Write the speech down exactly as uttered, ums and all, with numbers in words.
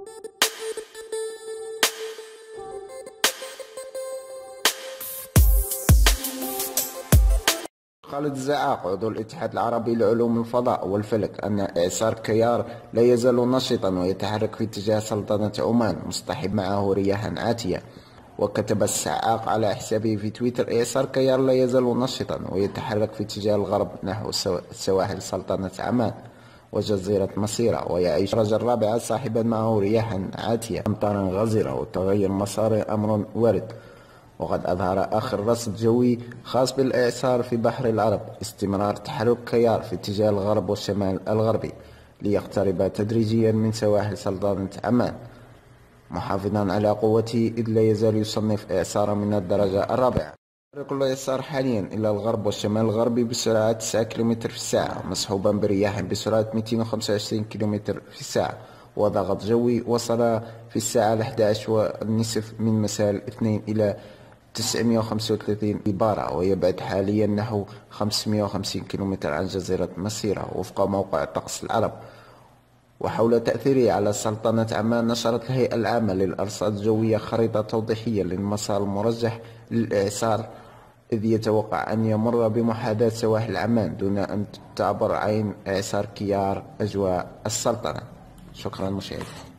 خالد الزعاق عضو الاتحاد العربي لعلوم الفضاء والفلك أن إعصار كيار لا يزال نشطا ويتحرك في اتجاه سلطنة عمان مصطحب معه رياحا عاتية. وكتب الزعاق على حسابه في تويتر: إعصار كيار لا يزال نشطا ويتحرك في اتجاه الغرب نحو سواحل سلطنة عمان وجزيرة مصيرة، ويعيش الدرجة الرابعة صاحبا معه رياحا عاتية أمطارا غزيرة وتغير مسار أمر وارد. وقد أظهر آخر رصد جوي خاص بالإعصار في بحر العرب استمرار تحرك كيار في اتجاه الغرب والشمال الغربي ليقترب تدريجيا من سواحل سلطنة عمان، محافظا على قوته إذ لا يزال يصنف إعصارا من الدرجة الرابعة. يتحرك الإعصار حاليا إلى الغرب والشمال الغربي بسرعة تسعة كيلومتر في الساعة مصحوبا برياح بسرعة مئتين وخمسة وعشرين كيلومتر في الساعة، وضغط جوي وصل في الساعة الحادية عشرة والنصف من مساء الاثنين إلى تسعمئة وخمسة وثلاثين إبارة، ويبعد حاليا نحو خمسمئة وخمسين كيلومتر عن جزيرة مصيرة وفق موقع طقس العرب. وحول تأثيره على سلطنة عمان، نشرت الهيئة العامة للأرصاد الجوية خريطة توضيحية للمسار المرجح للإعصار، إذ يتوقع أن يمر بمحاذاة سواحل عمان دون أن تعبر عين إعصار كيار أجواء السلطنة. شكرا مشاهدي.